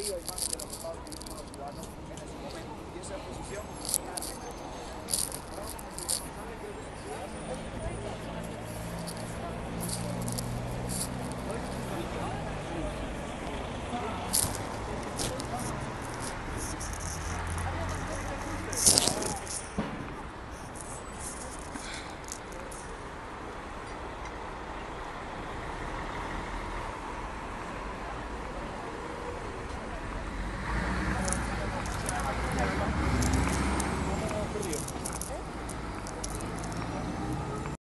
arriba y más de lo que estaban viviendo los ciudadanos en ese momento. Y esa posición